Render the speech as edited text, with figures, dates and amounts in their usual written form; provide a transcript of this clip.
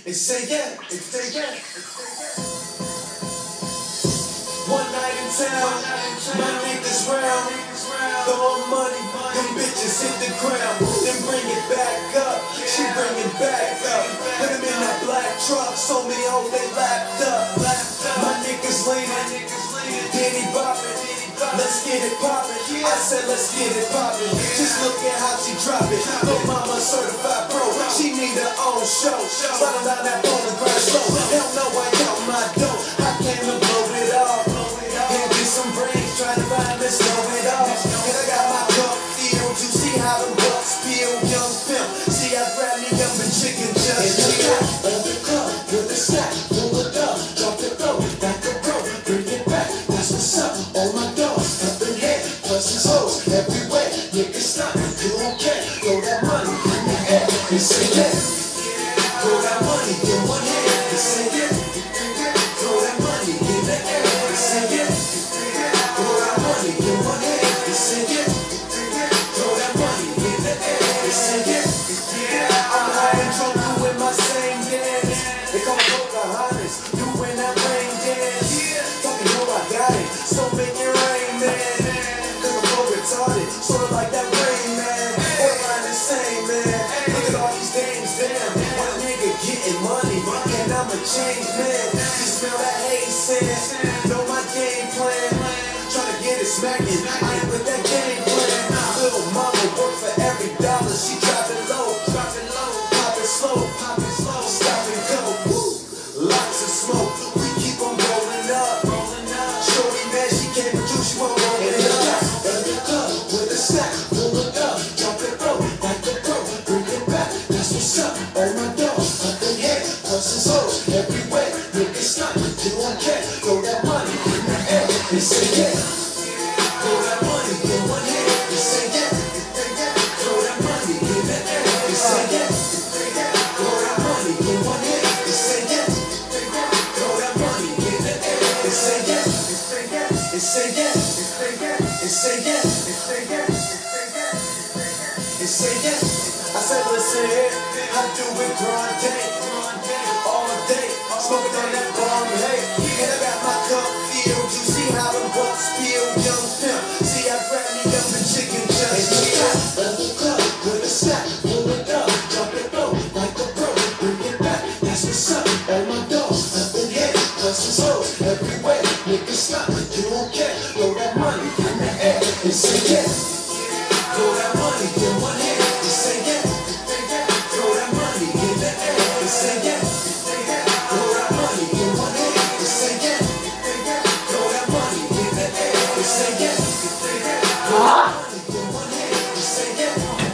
and say yeah, and say yeah. One night in town, my niggas round, throwing money, them bitches hit the ground, then bring it back up, she bring it back up, put them in that black truck, so many hoes they lapped up, my niggas leaning, Danny boppin', let's get it poppin', I said let's get it poppin', just look at how she drop it, no mama certified pro, she need her own show, sliding down that phone and grind slow, hell no I count my dough, I came to blow it off. Some brains trying to find this know-it-all. And I got my cup filled. You see how the bucks peel, young pimp. See I grab me up and chicken just in the back of the club with a stack, pull it up, drop it low, back the road, bring it back. That's what's up. All my dogs up in here, plus his hoes everywhere. Niggas stuntin', you don't care. Throw that money in the air and say yeah. Throw that money in one hand and say yeah. Throw that money in the air and say yeah. Sorta like that rain, man. Everybody the same, man. Look at all these dames, damn. One nigga getting money, and I'm a changed man. You smell that haze, sand. Know my game plan. Tryna get it smacking. I ain't with that game plan. Little mama work for every dollar. She drop it low, pop it slow, stop and go. Lots of smoke. We keep on rolling up. Shorty, man, she can't produce. She won't roll it up. With a stack, pull it up, drop it low, back the road, bring it back. That's what's up. All my dogs up in here, plus his hoes everywhere. Niggas stuntin', you don't care. Throw that money in the air and say yeah. Throw that money in one hand and say yeah. Throw that money in the air and say yeah. Throw that money in one hand and say yeah. Throw that money in the air and say yeah. And say yeah. And say yeah. And say yeah. I said listen here, I do it grind day, all day, smoking on that bomb, hey. And I got my cup filled, you see how the bucks peel, young pimp. See I grab me up the chicken just in the back of the club with a stack, pull it up, drop it low, like a pro, bring it back. That's what's up. All my dogs up in here, plus his hoes everywhere. Niggas stuntin', you don't care. Throw that money in the air and say yeah. Throw that money in one hand and say yeah. Throw that money in the air and say yeah. Throw that money in one hand and say yeah. Throw that money in the air and say yeah. Throw that money in one hand and say yeah.